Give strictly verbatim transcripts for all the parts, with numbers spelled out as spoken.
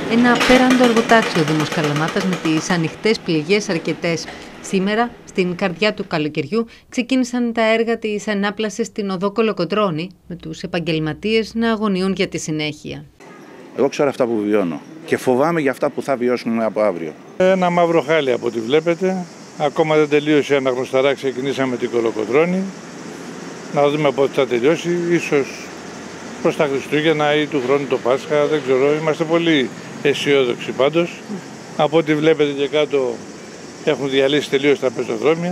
Ένα απέραντο εργοτάξιο ο Δήμος Καλαμάτας με τις ανοιχτές πληγές αρκετές. Σήμερα, στην καρδιά του καλοκαιριού, ξεκίνησαν τα έργα της ανάπλασης στην οδό Κολοκοτρώνη, με τους επαγγελματίες να αγωνιούν για τη συνέχεια. Εγώ ξέρω αυτά που βιώνω και φοβάμαι για αυτά που θα βιώσουμε από αύριο. Ένα μαύρο χάλι από ό,τι βλέπετε. Ακόμα δεν τελείωσε η αναγνωσταρά, ξεκινήσαμε την Κολοκοτρώνη. Να δούμε πότε θα τελειώσει, ίσως προς τα Χριστούγεννα ή του χρόνου το Πάσχα, δεν ξέρω. Είμαστε πολύ αισιόδοξοι πάντως. Από ό,τι βλέπετε και κάτω έχουν διαλύσει τελείως τα πεζοδρόμια.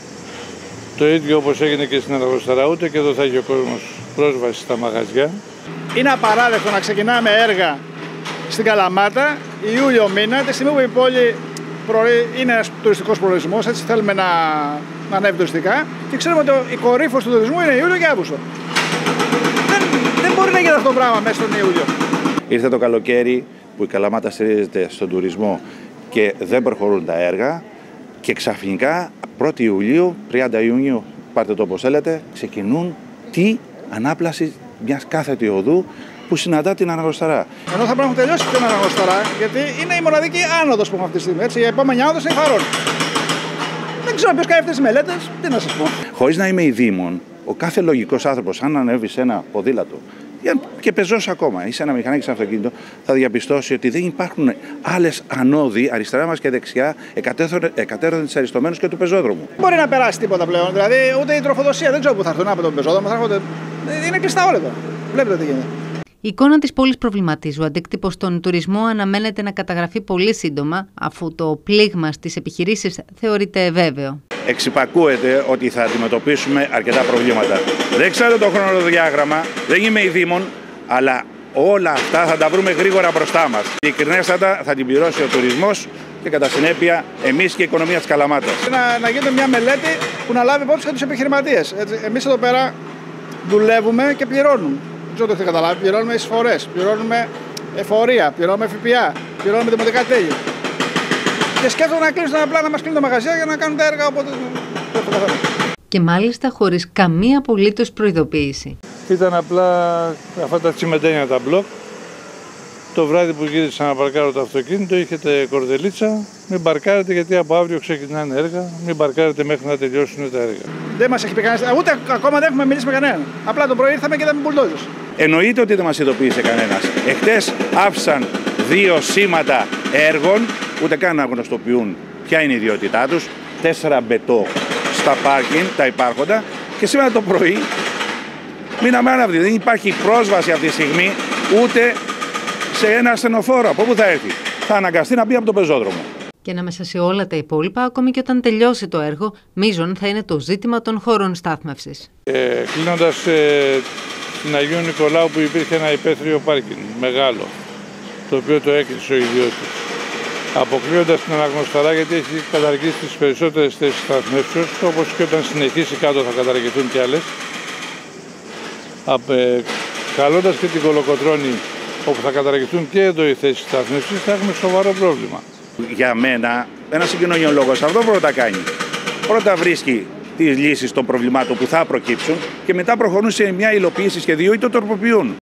Το ίδιο όπως έγινε και στην αναγνωσταρά, ούτε και εδώ θα έχει ο κόσμος πρόσβαση στα μαγαζιά. Είναι απαράδεκτο να ξεκινάμε έργα στην Καλαμάτα Ιούλιο μήνα, τη στιγμή που η πόλη είναι ένας τουριστικός προορισμός, έτσι θέλουμε να, να ανέβει τουριστικά και ξέρουμε ότι η κορύφωση του τουρισμού είναι Ιούλιο και Αύγουστο. Δεν, δεν μπορεί να γίνει αυτό το πράγμα μέσα στον Ιούλιο. Ήρθε το καλοκαίρι που η Καλαμάτα στηρίζεται στον τουρισμό και δεν προχωρούν τα έργα και ξαφνικά πρώτη Ιουλίου, τριάντα Ιουνίου, πάρτε το όπως θέλετε, ξεκινούν τη ανάπλαση μιας κάθετη οδού που συναντά την αναγνωσταρά. Ενώ θα πρέπει να έχουν τελειώσει την αναγνωσταρά, γιατί είναι η μοναδική άνοδος που έχουμε αυτή τη στιγμή. Έτσι, η επόμενη άνοδος είναι η Φαρών. Δεν ξέρω ποιος κάνει αυτές τις μελέτες, τι να σας πω. Χωρίς να είμαι ειδήμων, ο κάθε λογικός άνθρωπος, αν ανέβει σε ένα ποδήλατο και πεζός ακόμα ή σε ένα μηχανάκι σε αυτοκίνητο, θα διαπιστώσει ότι δεν υπάρχουν άλλες ανώδοι αριστερά μας και δεξιά εκατέρωθεν της αριστομένους και του πεζόδρομου. Δεν μπορεί να περάσει τίποτα πλέον. Δηλαδή, ούτε η τροφοδοσία δεν ξέρω πού θα έρθουν από τον πεζόδρομο. Θα έρχονται... Είναι κλειστά όλα εδώ. Βλέπετε τι γίνεται. Η εικόνα της πόλης προβληματίζει. Ο αντίκτυπος στον τουρισμό αναμένεται να καταγραφεί πολύ σύντομα, αφού το πλήγμα στις επιχειρήσεις θεωρείται βέβαιο. Εξυπακούεται ότι θα αντιμετωπίσουμε αρκετά προβλήματα. Δεν ξέρω το χρονοδιάγραμμα, δεν είμαι ειδήμων, αλλά όλα αυτά θα τα βρούμε γρήγορα μπροστά μας. Η ειλικρινέστατα θα την πληρώσει ο τουρισμός και κατά συνέπεια εμείς και η οικονομία της Καλαμάτας. Να, να γίνεται μια μελέτη που να λάβει υπόψη και τους επιχειρηματίες. Εμείς εδώ πέρα δουλεύουμε και πληρώνουμε. Δεν ξέρω το έχετε καταλάβει. Πληρώνουμε εισφορές, πληρώνουμε εφορία, πληρώνουμε ΦΠΑ, πληρώνουμε δημοτικά τέλη. Και σκέφτομαι να κλείσουν απλά να μας κλείνουν τα μαγαζιά για να κάνουν τα έργα οπότε. Και μάλιστα χωρίς καμία απολύτως προειδοποίηση. Ήταν απλά αυτά τα τσιμεντένια τα μπλοκ. Το βράδυ που γύρισα να παρκάρω το αυτοκίνητο, είχετε κορδελίτσα. Μην παρκάρετε γιατί από αύριο ξεκινάνε έργα. Μην παρκάρετε μέχρι να τελειώσουν τα έργα. Δεν μας έχει πει κανένας, ούτε ακόμα δεν έχουμε μιλήσει με κανέναν. Απλά το πρωί ήρθαμε και είδαμε μπουλντόζες. Εννοείται ότι δεν μας ειδοποίησε κανένας. Εχθές άφησαν δύο σήματα έργων, ούτε καν να γνωστοποιούν ποια είναι η ιδιότητά τους. Τέσσερα μπετό στα πάρκινγκ, τα υπάρχοντα. Και σήμερα το πρωί μείναμε άναυδοι. Δεν υπάρχει πρόσβαση αυτή τη στιγμή ούτε σε ένα ασθενοφόρο. Από πού θα έρθει? Θα αναγκαστεί να μπει από τον πεζόδρομο. Και ανάμεσα σε όλα τα υπόλοιπα, ακόμη και όταν τελειώσει το έργο, μείζον θα είναι το ζήτημα των χώρων στάθμευσης. Ε, κλείνοντας ε, στην Αγίου Νικολάου που υπήρχε ένα υπαίθριο πάρκινγκ μεγάλο, το οποίο το έκλεισε ο ιδιώτης. Αποκλείοντας την αναγνωσταρά γιατί έχει καταργήσει τις περισσότερες θέσεις σταθμεύσεως, όπως και όταν συνεχίσει κάτω θα καταργηθούν κι άλλες. Ε, καλώντας και την Κολοκοτρώνη, όπου θα καταργηθούν και εδώ οι θέσεις σταθμεύσης, θα έχουμε σοβαρό πρόβλημα. Για μένα, ένας συγκοινωνιολόγος αυτό πρώτα κάνει. Πρώτα βρίσκει τις λύσεις των προβλημάτων που θα προκύψουν και μετά προχωρούν σε μια υλοποίηση σχεδίου ή το τροποποιούν.